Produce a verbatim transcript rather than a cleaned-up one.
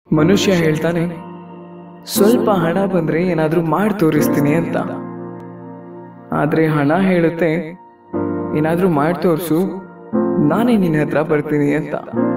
ಮನುಷ್ಯ ಹೇಳ್ತಾನೆ ಸ್ವಲ್ಪ ಹಣ ಬಂದ್ರೆ ಏನಾದ್ರೂ ಮಾಡಿ ತೋರಿಸ್ತೀನಿ ಅಂತ. ಆದ್ರೆ ಹಣ ಹೇಳುತ್ತೆ ಏನಾದ್ರೂ ಮಾಡಿ ತೋರಿಸು, ನಾನೇ ನಿನ್ನ ಹತ್ರ ಬರ್ತೀನಿ ಅಂತ.